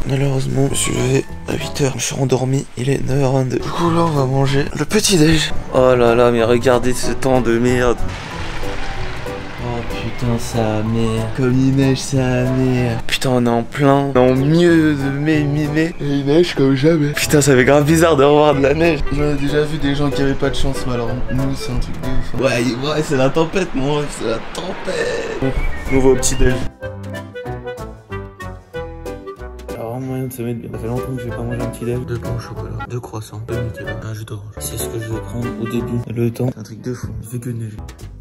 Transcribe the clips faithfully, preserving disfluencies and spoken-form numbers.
Malheureusement, je me suis levé à huit heures. Je me suis endormi. Il est neuf heures vingt-deux. Du coup, là, on va manger le petit déj. Oh là là, mais regardez ce temps de merde. Oh putain, ça merde. Comme il neige, ça merde. Putain, on est en plein, en milieu de mai, mi-mai. Et il neige comme jamais. Putain, ça fait grave bizarre de revoir de la neige. J'en ai déjà vu des gens qui avaient pas de chance, mais alors nous, c'est un truc de ouf. Hein. Ouais, ouais, c'est la tempête, moi. C'est la tempête. Bon, nouveau petit déj. Alors, moyen de se mettre bien. Ça fait longtemps que j'ai pas mangé un petit déj. Deux pains au chocolat, deux croissants, deux Nutella, un jus d'orange. C'est ce que je vais prendre au début. Le temps, c'est un truc de fou. Il fait que neiger.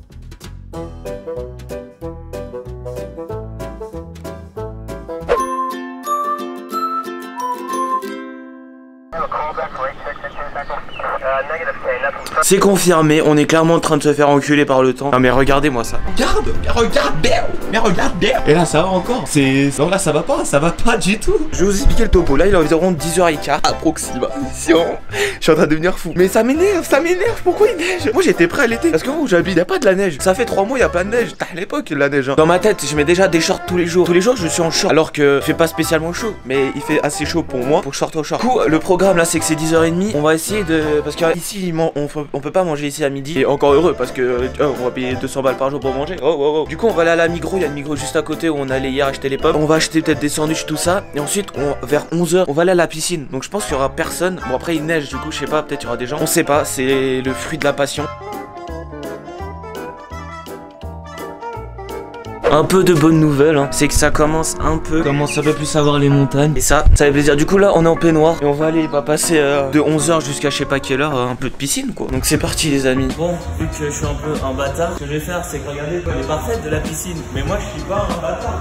C'est confirmé, on est clairement en train de se faire enculer par le temps. Non mais regardez-moi ça. Regarde, regarde, mais regarde. Et là ça va encore. C'est. Non là ça va pas, ça va pas du tout. Je vais vous expliquer le topo. Là il est environ dix heures quinze. Approximation. Je suis en train de devenir fou. Mais ça m'énerve, ça m'énerve. Pourquoi il neige? Moi j'étais prêt à l'été. Parce que où j'habite, y a pas de la neige. Ça fait trois mois, y a pas de neige. À l'époque la neige. Hein. Dans ma tête, je mets déjà des shorts tous les jours. Tous les jours je suis en short. Alors que il fait pas spécialement chaud. Mais il fait assez chaud pour moi pour que je sorte au short. Du coup, le programme là c'est que c'est dix heures trente. On va essayer de. Parce que ici on, on peut pas manger ici à midi. Et encore heureux parce que oh, on va payer deux cents balles par jour pour manger. Oh, oh, oh. Du coup on va aller à la Migros. Il y a le Migros juste à côté où on allait hier acheter les pommes. On va acheter peut-être des sandwichs, tout ça. Et ensuite on, vers onze heures on va aller à la piscine. Donc je pense qu'il y aura personne. Bon après il neige du coup je sais pas, peut-être il y aura des gens. On sait pas, c'est le fruit de la passion. Un peu de bonnes nouvelles, hein. C'est que ça commence un peu, commence un peu plus à voir les montagnes. Et ça, ça fait plaisir. Du coup là, on est en peignoir et on va aller, on va passer euh, de onze heures jusqu'à je sais pas quelle heure, euh, un peu de piscine quoi. Donc c'est parti les amis. Bon, vu que je suis un peu un bâtard, ce que je vais faire, c'est que regardez, elle est parfaite de la piscine. Mais moi, je suis pas un bâtard.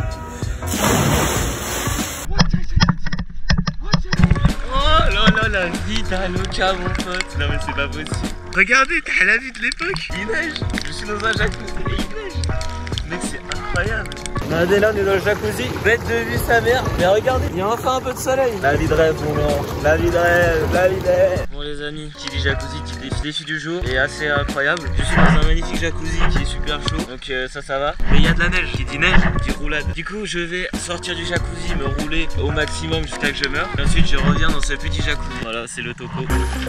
Oh là là, la vie d'Aloca mon pote. Non mais c'est pas possible. Regardez, t'as la vie de l'époque. Il neige. Je suis dans un jacuzzi et il neige. Mec, c'est incroyable. Regardez là, on est dans le jacuzzi, bête de vue sa mère. Mais regardez, il y a enfin un peu de soleil. La vie de rêve, mon gars. La vie de rêve, la vie de rêve. Bon les amis, qui dit jacuzzi, qui dit défi du jour est assez incroyable. Je suis dans un magnifique jacuzzi qui est super chaud, donc euh, ça, ça va. Mais il y a de la neige, qui dit neige, qui dit roulade. Du coup, je vais sortir du jacuzzi, me rouler au maximum jusqu'à que je meure. Et ensuite, je reviens dans ce petit jacuzzi. Voilà, c'est le topo.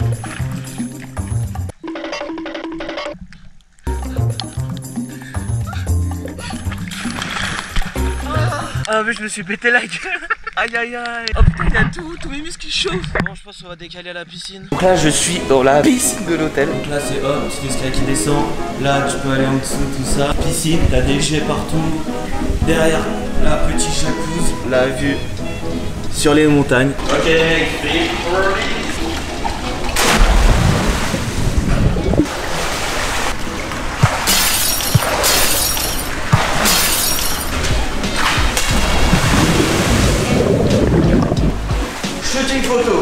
Ah mais je me suis pété la gueule. Aïe aïe aïe. Oh putain il y a tout, tous mes muscles qui chauffent. Bon je pense qu'on va décaler à la piscine. Donc là je suis dans la piscine de l'hôtel. Donc là c'est hop, petit escalier qui descend. Là tu peux aller en dessous tout ça. Piscine, t'as des jets partout. Derrière la petite jacuzzi, la vue sur les montagnes. Ok, shooting photo.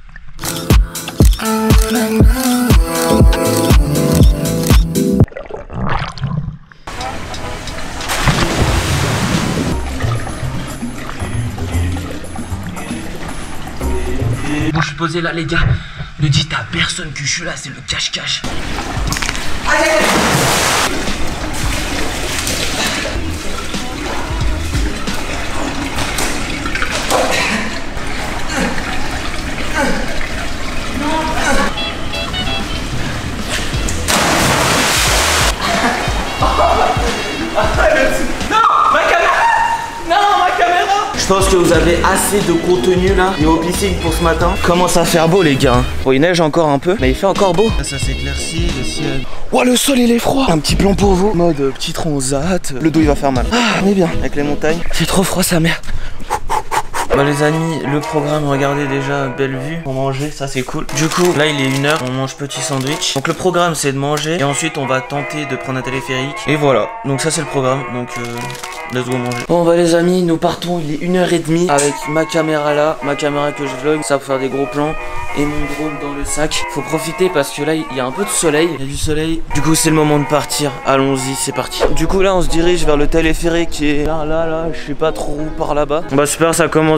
Bon je suis posé là les gars. Ne dites à personne que je suis là, c'est le cache-cache. Aïe aïe aïe. Je pense que vous avez assez de contenu là niveau piscine pour ce matin. Commence à faire beau les gars. Bon il neige encore un peu mais il fait encore beau. Là ça s'éclaircit, le ciel. Ouah le sol il est froid. Un petit plan pour vous. Mode euh, petit transat. Le dos il va faire mal. Ah on est bien avec les montagnes. C'est trop froid sa mère. Bah les amis, le programme, regardez déjà, belle vue pour manger, ça c'est cool. Du coup, là il est une heure, on mange petit sandwich. Donc le programme c'est de manger et ensuite on va tenter de prendre un téléphérique. Et voilà, donc ça c'est le programme, donc euh, let's go manger. Bon bah les amis, nous partons, il est une heure trente avec ma caméra là, ma caméra que je vlog, ça pour faire des gros plans. Et mon drone dans le sac. Faut profiter parce que là il y a un peu de soleil. Il y a du soleil. Du coup c'est le moment de partir. Allons-y, c'est parti. Du coup là on se dirige vers le téléphérique qui est là, là, là. Je sais pas trop où par là-bas. Bah super, ça commence bien.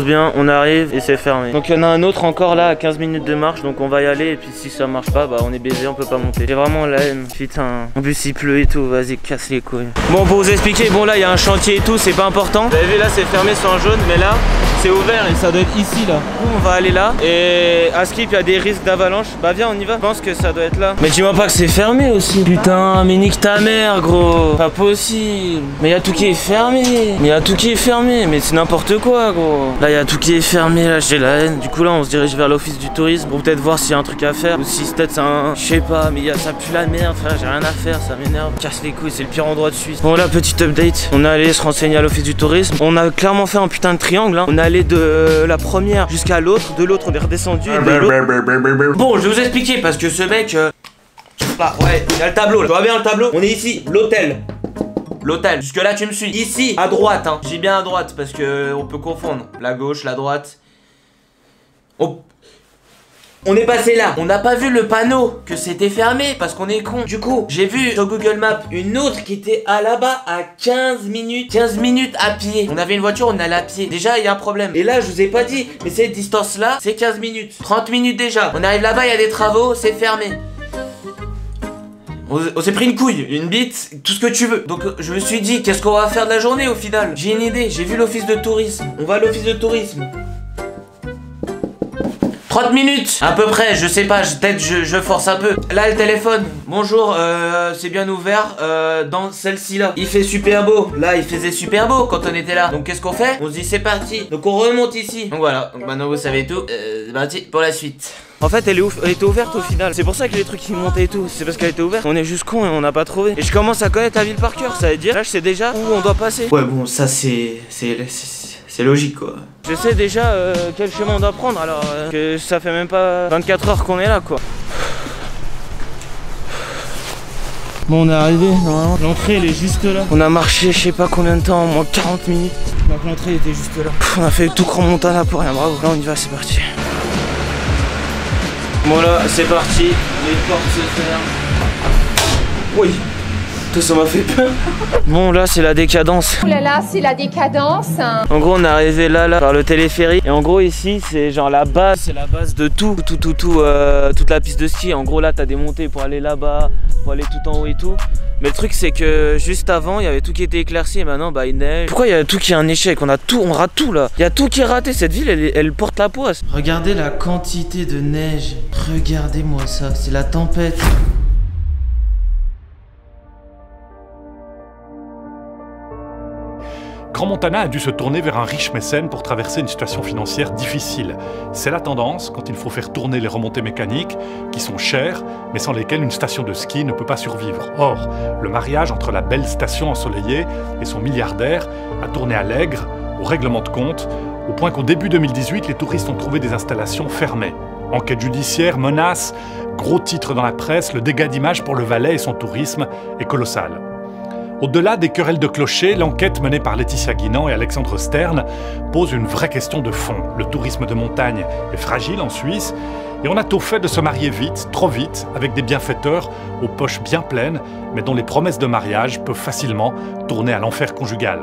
bien, on arrive et c'est fermé. Donc il y en a un autre encore là à quinze minutes de marche, donc on va y aller et puis si ça marche pas, bah on est baisé, on peut pas monter. J'ai vraiment la haine, putain. En plus il pleut et tout, vas-y casse les couilles. Bon pour vous expliquer, bon là il y a un chantier et tout, c'est pas important. Vous avez vu là c'est fermé sur un jaune, mais là c'est ouvert et ça doit être ici là. Du coup, on va aller là et à Skip il y a des risques d'avalanche. Bah viens on y va, je pense que ça doit être là. Mais dis-moi pas que c'est fermé aussi. Putain mais nique ta mère gros. Pas possible. Mais il y a tout qui est fermé. Mais il y a tout qui est fermé. Mais c'est n'importe quoi gros. Là il y a tout qui est fermé, là j'ai la haine. Du coup là on se dirige vers l'office du tourisme pour peut-être voir s'il y a un truc à faire. Ou si peut-être c'est un... Je sais pas mais y a... ça pue la merde frère, j'ai rien à faire, ça m'énerve. Casse les couilles, c'est le pire endroit de Suisse. Bon là petite update. On est allé se renseigner à l'office du tourisme. On a clairement fait un putain de triangle hein. On est allé de la première jusqu'à l'autre. De l'autre on est redescendu et de l'autre... Bon je vais vous expliquer parce que ce mec euh... là ouais il y a le tableau là. Tu vois bien le tableau? On est ici, l'hôtel. L'hôtel, jusque là tu me suis. Ici, à droite, hein. J'ai bien à droite parce que on peut confondre. La gauche, la droite. On... on est passé là. On n'a pas vu le panneau que c'était fermé parce qu'on est con. Du coup, j'ai vu sur Google Maps une autre qui était à là-bas à quinze minutes. quinze minutes à pied. On avait une voiture, on allait à pied. Déjà, il y a un problème. Et là, je vous ai pas dit, mais cette distance-là, c'est quinze minutes. trente minutes déjà. On arrive là-bas, il y a des travaux, c'est fermé. On, on s'est pris une couille, une bite, tout ce que tu veux. Donc je me suis dit, qu'est-ce qu'on va faire de la journée au final? J'ai une idée, j'ai vu l'office de tourisme. On va à l'office de tourisme. trente minutes à peu près, je sais pas, peut-être je, je force un peu. Là le téléphone, bonjour, euh, c'est bien ouvert euh, dans celle-ci là. Il fait super beau, là il faisait super beau quand on était là. Donc qu'est-ce qu'on fait? On se dit c'est parti. Donc on remonte ici. Donc voilà, donc maintenant vous savez tout, euh, c'est parti pour la suite. En fait elle, est elle était ouverte au final. C'est pour ça que les trucs qui montaient et tout, c'est parce qu'elle était ouverte. On est juste con et on n'a pas trouvé. Et je commence à connaître la ville par cœur, ça veut dire là je sais déjà où on doit passer. Ouais bon ça c'est... c'est logique quoi. Je sais déjà euh, quel chemin on doit prendre alors euh, que ça fait même pas vingt-quatre heures qu'on est là quoi. Bon on est arrivé normalement. L'entrée elle est juste là. On a marché je sais pas combien de temps, au moins quarante minutes. Donc l'entrée était juste là. Pff, on a fait tout Grand Montana pour rien, bravo. Là on y va, c'est parti. Bon là c'est parti, les portes se ferment. Oui. Tout ça m'a fait peur. Bon là c'est la décadence. Oh là là c'est la décadence. En gros on est arrivé là là par le téléphérique. Et en gros ici c'est genre la base. C'est la base de tout. Tout tout tout euh, toute la piste de ski. En gros là t'as des montées pour aller là-bas, pour aller tout en haut et tout. Mais le truc c'est que juste avant il y avait tout qui était éclairci et maintenant bah il neige. Pourquoi il y a tout qui est un échec? On a tout, on rate tout là. Il y a tout qui est raté, cette ville elle, elle porte la poisse. Regardez la quantité de neige. Regardez-moi ça, c'est la tempête. Grand Montana a dû se tourner vers un riche mécène pour traverser une situation financière difficile. C'est la tendance quand il faut faire tourner les remontées mécaniques, qui sont chères, mais sans lesquelles une station de ski ne peut pas survivre. Or, le mariage entre la belle station ensoleillée et son milliardaire a tourné à l'aigre, au règlement de compte, au point qu'au début deux mille dix-huit, les touristes ont trouvé des installations fermées. Enquête judiciaire, menaces, gros titres dans la presse, le dégât d'image pour le Valais et son tourisme est colossal. Au-delà des querelles de clochers, l'enquête menée par Laetitia Guinan et Alexandre Stern pose une vraie question de fond. Le tourisme de montagne est fragile en Suisse et on a tôt fait de se marier vite, trop vite, avec des bienfaiteurs aux poches bien pleines, mais dont les promesses de mariage peuvent facilement tourner à l'enfer conjugal.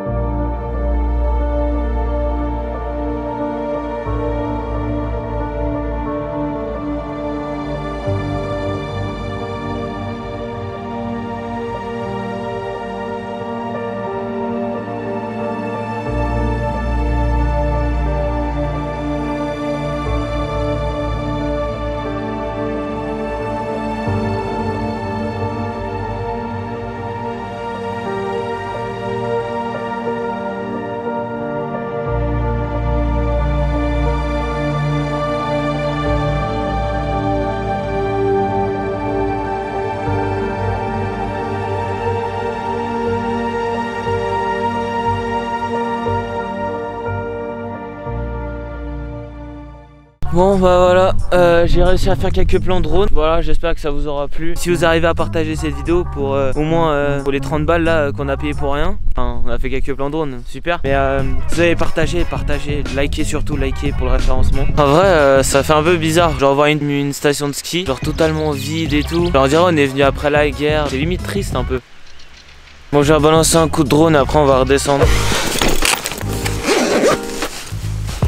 Bon bah voilà, euh, j'ai réussi à faire quelques plans drone. Voilà, j'espère que ça vous aura plu. Si vous arrivez à partager cette vidéo pour euh, au moins euh, pour les trente balles là qu'on a payé pour rien. Enfin, on a fait quelques plans drone, super. Mais euh, vous avez partagé, partagé, likez surtout, likez pour le référencement. En vrai, euh, ça fait un peu bizarre. Genre voir une, une station de ski, genre totalement vide et tout. Genre on dirait on est venu après la guerre. C'est limite triste un peu. Bon, j'ai balancé un coup de drone, après on va redescendre.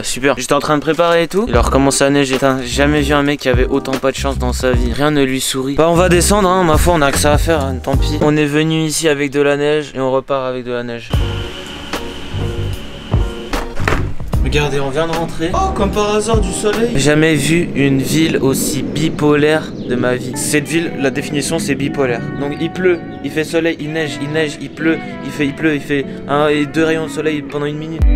super. J'étais en train de préparer et tout. Il a recommencé à neiger. Putain, j'ai jamais vu un mec qui avait autant pas de chance dans sa vie. Rien ne lui sourit. Bah on va descendre hein, ma foi on a que ça à faire, hein, tant pis. On est venu ici avec de la neige et on repart avec de la neige. Regardez, on vient de rentrer. Oh, comme par hasard du soleil. J'ai jamais vu une ville aussi bipolaire de ma vie. Cette ville, la définition c'est bipolaire. Donc il pleut, il fait soleil, il neige, il neige, il pleut, il fait, il pleut, il fait un et deux rayons de soleil pendant une minute.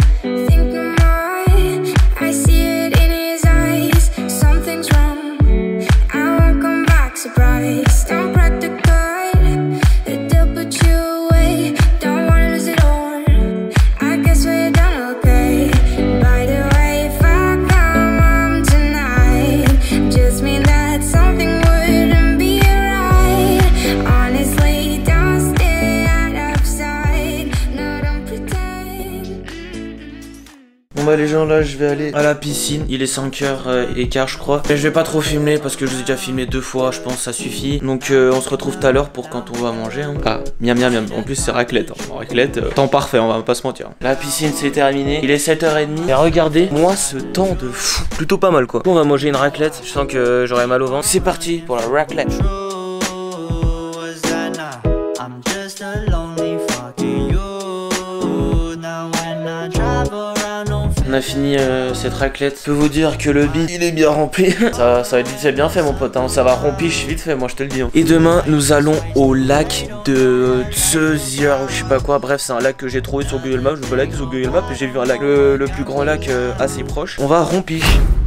Bah les gens là je vais aller à la piscine. Il est cinq heures quinze je crois. Mais je vais pas trop filmer parce que je vous ai déjà filmé deux fois. Je pense ça suffit. Donc euh, on se retrouve tout à l'heure pour quand on va manger hein. Ah miam miam miam. En plus c'est raclette hein. Raclette euh, temps parfait on va pas se mentir. La piscine c'est terminé. Il est sept heures trente. Et regardez moi ce temps de fou. Plutôt pas mal quoi. On va manger une raclette. Je sens que j'aurai mal au ventre. C'est parti pour la raclette. On a fini euh, cette raclette. Je peux vous dire que le bide il est bien rempli. ça, ça va être vite fait bien fait mon pote hein. Ça va rompiche vite fait moi je te le dis hein. Et demain nous allons au lac de Tsezier ou je sais pas quoi. Bref c'est un lac que j'ai trouvé sur Google Maps. Je me balade sur Google Maps et j'ai vu un lac le, le plus grand lac euh, assez proche. On va rompiche.